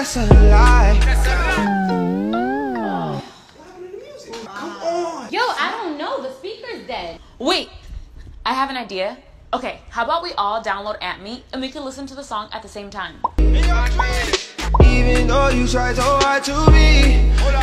that's a lie. Yo, I don't know. The speaker's dead. Wait, I have an idea. Okay, how about we all download AmpMe and we can listen to the song at the same time? Even though you try so hard to be